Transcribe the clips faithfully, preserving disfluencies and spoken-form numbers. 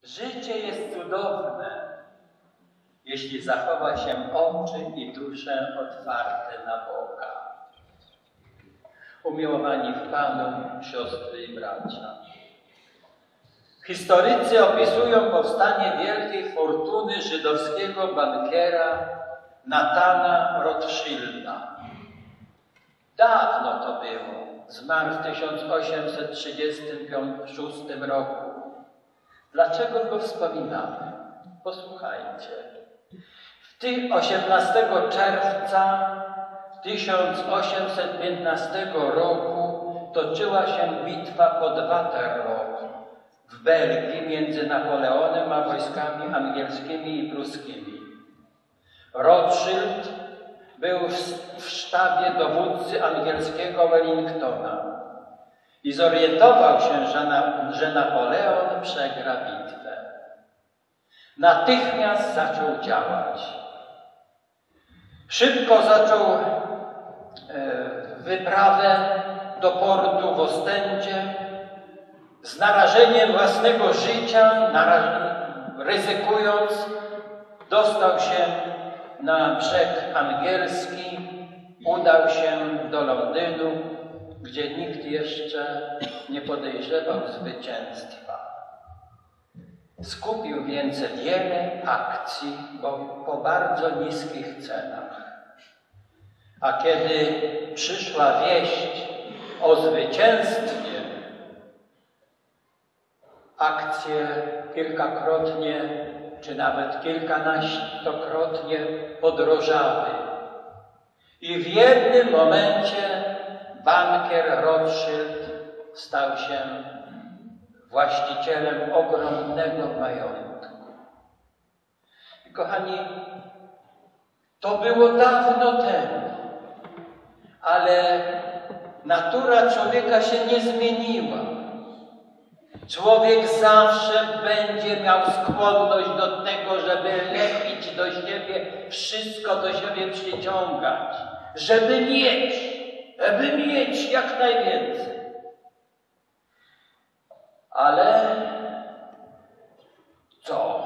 Życie jest cudowne, jeśli zachowa się oczy i duszę otwarte na Boga. Umiłowani w Panu, siostry i bracia. Historycy opisują powstanie wielkiej fortuny żydowskiego bankiera Natana Rothschilda. Dawno to było, zmarł w tysiąc osiemset trzydziestym szóstym roku. Dlaczego go wspominamy? Posłuchajcie. W osiemnastego czerwca tysiąc osiemset piętnastego roku toczyła się bitwa pod Waterloo w Belgii między Napoleonem a wojskami angielskimi i pruskimi. Rothschild był w sztabie dowódcy angielskiego Wellingtona i zorientował się, że, na, że Napoleon przegra bitwę. Natychmiast zaczął działać. Szybko zaczął e, wyprawę do portu w Ostendzie. Z narażeniem własnego życia, naraż, ryzykując, dostał się na brzeg angielski, udał się do Londynu, gdzie nikt jeszcze nie podejrzewał zwycięstwa. Skupił więc wiele akcji bo po bardzo niskich cenach. A kiedy przyszła wieść o zwycięstwie, akcje kilkakrotnie, czy nawet kilkunastokrotnie podrożały. I w jednym momencie bankier Rothschild stał się właścicielem ogromnego majątku. I kochani, to było dawno temu, ale natura człowieka się nie zmieniła. Człowiek zawsze będzie miał skłonność do tego, żeby lepić do siebie, wszystko do siebie przyciągać, żeby mieć, żeby mieć jak najwięcej. Ale co?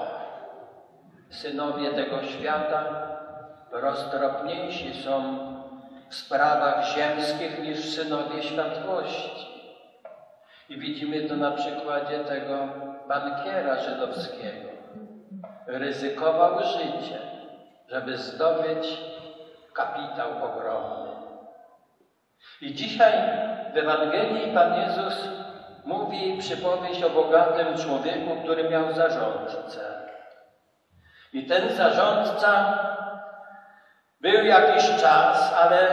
Synowie tego świata roztropniejsi są w sprawach ziemskich niż synowie światłości. I widzimy to na przykładzie tego bankiera żydowskiego. Ryzykował życie, żeby zdobyć kapitał ogromny. I dzisiaj w Ewangelii Pan Jezus mówi przypowieść o bogatym człowieku, który miał zarządcę. I ten zarządca był jakiś czas, ale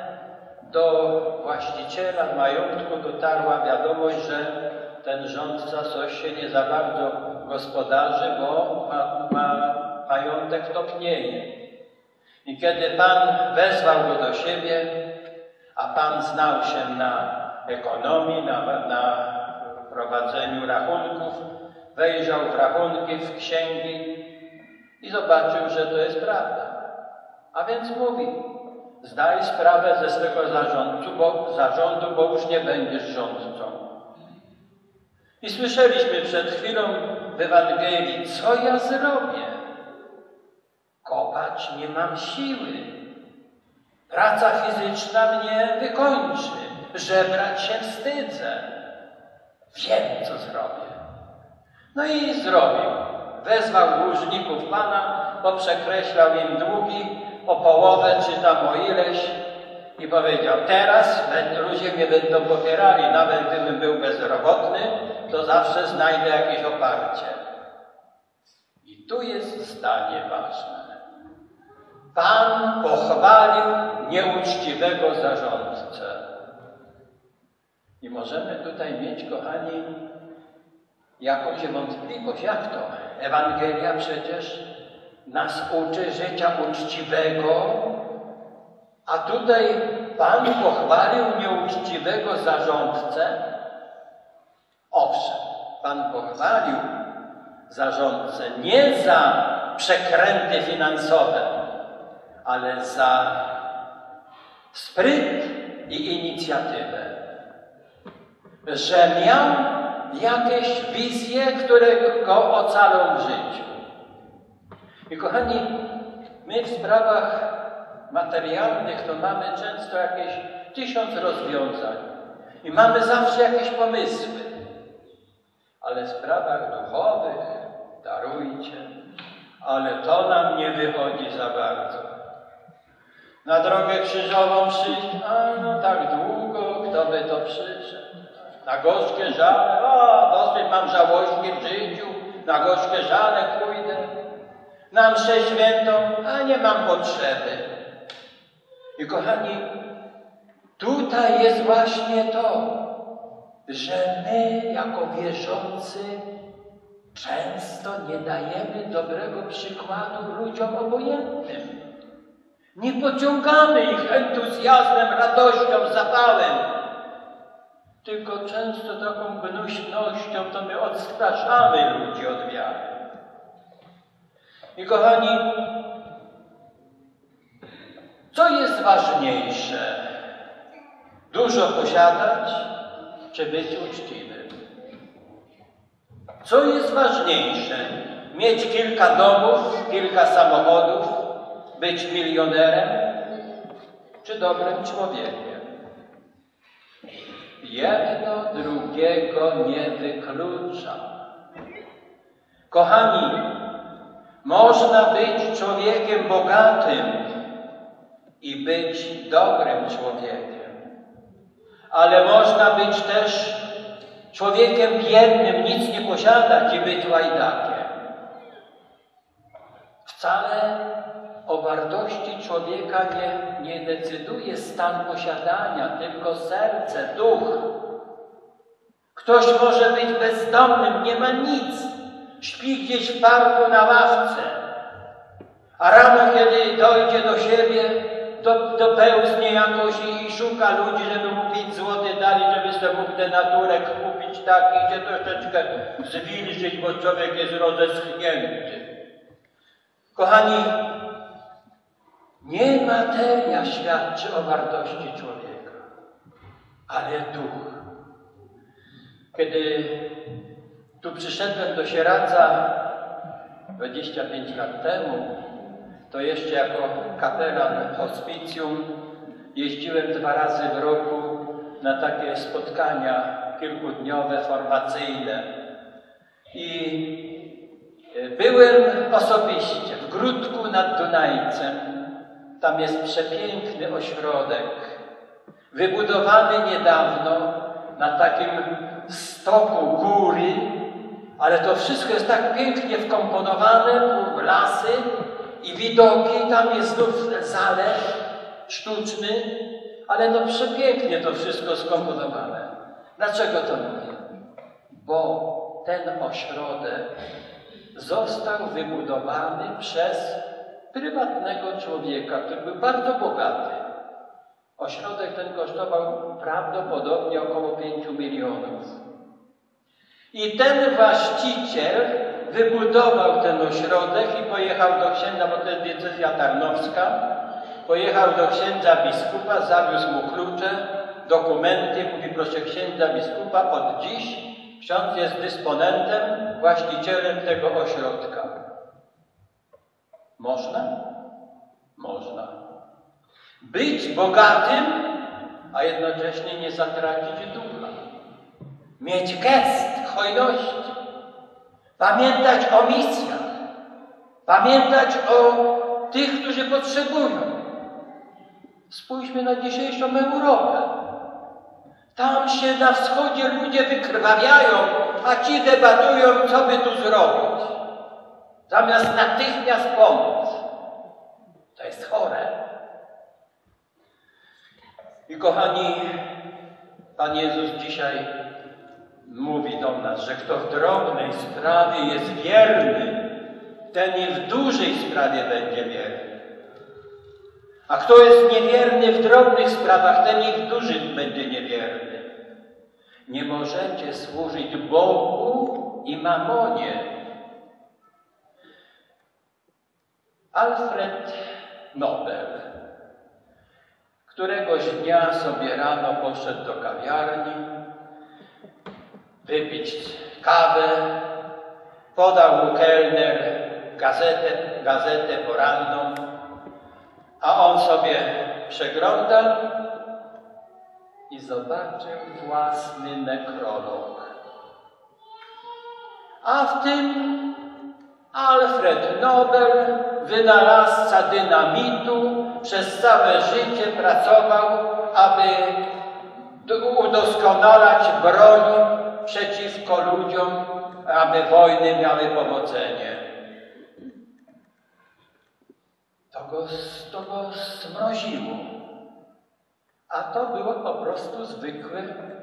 do właściciela majątku dotarła wiadomość, że ten rządca coś się nie za bardzo gospodarzy, bo ma, ma, majątek topnieje. I kiedy Pan wezwał go do siebie, a Pan znał się na ekonomii, na, na prowadzeniu rachunków, wejrzał w rachunki, w księgi i zobaczył, że to jest prawda. A więc mówi: zdaj sprawę ze swego zarządu, bo, zarządu, bo już nie będziesz rządcą. I słyszeliśmy przed chwilą w Ewangelii, co ja zrobię? Kopać nie mam siły. Praca fizyczna mnie wykończy. Żebrać się wstydzę. Wiem, co zrobię. No i zrobił. Wezwał dłużników Pana, poprzekreślał im długi o połowę, czy tam o ileś i powiedział: teraz ludzie mnie będą popierali, nawet gdybym był bezrobotny, to zawsze znajdę jakieś oparcie. I tu jest zdanie ważne. Pan pochwalił nieuczciwego zarządcę. I możemy tutaj mieć, kochani, jakąś wątpliwość. Jak to? Ewangelia przecież nas uczy życia uczciwego, a tutaj Pan pochwalił nieuczciwego zarządcę. Owszem, Pan pochwalił zarządcę nie za przekręty finansowe, ale za spryt i inicjatywę, że miał jakieś wizje, które go ocalą w życiu. I kochani, my w sprawach materialnych to mamy często jakieś tysiąc rozwiązań i mamy zawsze jakieś pomysły. Ale w sprawach duchowych, darujcie, ale to nam nie wychodzi za bardzo. Na drogę krzyżową przyjść, a no tak długo, kto by to przyszedł? Na gorzkie żale, o, dosyć mam żałości w życiu, na gorzkie żale pójdę. Na mszę świętą, a nie mam potrzeby. I kochani, tutaj jest właśnie to, że my jako wierzący często nie dajemy dobrego przykładu ludziom obojętnym. Nie pociągamy ich entuzjazmem, radością, zapałem. Tylko często taką gnuśnością to my odstraszamy ludzi od wiary. I kochani, co jest ważniejsze? Dużo posiadać, czy być uczciwym? Co jest ważniejsze? Mieć kilka domów, kilka samochodów, być milionerem, czy dobrym człowiekiem? Jedno drugiego nie wyklucza. Kochani, można być człowiekiem bogatym i być dobrym człowiekiem. Ale można być też człowiekiem biednym, nic nie posiadać i być łajdakiem. Wcale o wartości człowieka nie, nie decyduje stan posiadania, tylko serce, duch. Ktoś może być bezdomnym, nie ma nic. Śpi gdzieś w parku na ławce, a rano, kiedy dojdzie do siebie, do, dopełznie jakoś i, i szuka ludzi, żeby mu pięć złotych dali, żeby sobie mógł denaturek kupić, tak, idzie troszeczkę zwilżyć, bo człowiek jest rozeschnięty. Kochani, nie materia świadczy o wartości człowieka, ale duch. Kiedy tu przyszedłem do Sieradza dwadzieścia pięć lat temu, to jeszcze jako kapelan hospicjum jeździłem dwa razy w roku na takie spotkania kilkudniowe, formacyjne. I byłem osobiście w Gródku nad Dunajcem. Tam jest przepiękny ośrodek, wybudowany niedawno na takim stoku góry, ale to wszystko jest tak pięknie wkomponowane, lasy i widoki, tam jest znów zalew sztuczny, ale no przepięknie to wszystko skomponowane. Dlaczego to mówię? Bo ten ośrodek został wybudowany przez prywatnego człowieka, który był bardzo bogaty. Ośrodek ten kosztował prawdopodobnie około pięciu milionów. I ten właściciel wybudował ten ośrodek i pojechał do księdza, bo to jest diecezja tarnowska, pojechał do księdza biskupa, zawiózł mu klucze, dokumenty, mówi: proszę księdza biskupa, od dziś ksiądz jest dysponentem, właścicielem tego ośrodka. Można? Można. Być bogatym, a jednocześnie nie zatracić ducha. Mieć gest hojności. Pamiętać o misjach. Pamiętać o tych, którzy potrzebują. Spójrzmy na dzisiejszą Europę. Tam się na wschodzie ludzie wykrwawiają, a ci debatują, co by tu zrobić. Zamiast natychmiast pomóc. To jest chore. I kochani, Pan Jezus dzisiaj mówi do nas, że kto w drobnej sprawie jest wierny, ten i w dużej sprawie będzie wierny. A kto jest niewierny w drobnych sprawach, ten i w dużych będzie niewierny. Nie możecie służyć Bogu i mamonie. Alfred Nobel któregoś dnia sobie rano poszedł do kawiarni wypić kawę, podał mu kelner gazetę, gazetę poranną, a on sobie przeglądał i zobaczył własny nekrolog. A w tym Alfred Nobel, wynalazca dynamitu, przez całe życie pracował, aby udoskonalać broń przeciwko ludziom, aby wojny miały powodzenie. To go, to go zmroziło. A to było po prostu zwykłe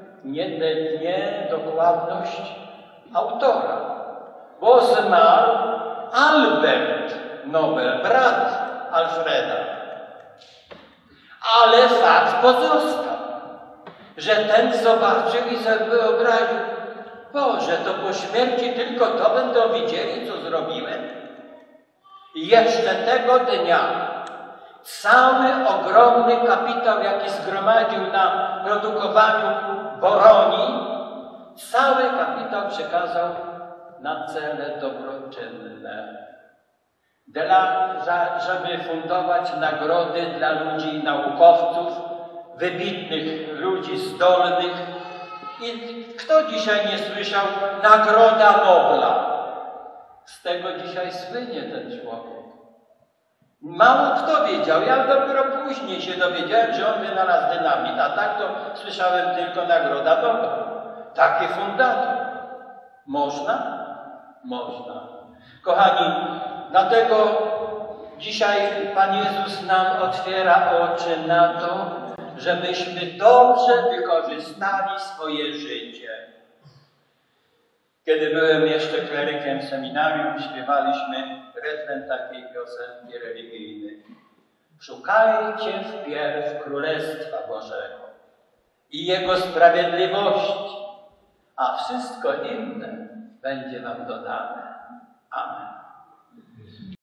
niedokładność autora. Bo zmarł Albert Nobel, brat Alfreda. Ale fakt pozostał, że ten zobaczył i sobie wyobraził, Boże, to po śmierci tylko to będą widzieli, co zrobiłem. I jeszcze tego dnia cały ogromny kapitał, jaki zgromadził na produkowaniu boroni, cały kapitał przekazał na cele dobroczynne, dla, żeby fundować nagrody dla ludzi, naukowców, wybitnych ludzi, zdolnych. I kto dzisiaj nie słyszał Nagroda Nobla? Z tego dzisiaj słynie ten człowiek. Mało kto wiedział, ja dopiero później się dowiedziałem, że on wynalazł dynamit, a tak to słyszałem tylko Nagroda Nobla. Taki fundator. Można? Można. Kochani, dlatego dzisiaj Pan Jezus nam otwiera oczy na to, żebyśmy dobrze wykorzystali swoje życie. Kiedy byłem jeszcze klerykiem w seminarium, śpiewaliśmy refren takiej piosenki religijnej. Szukajcie wpierw Królestwa Bożego i Jego sprawiedliwości, a wszystko inne będzie wam dodane.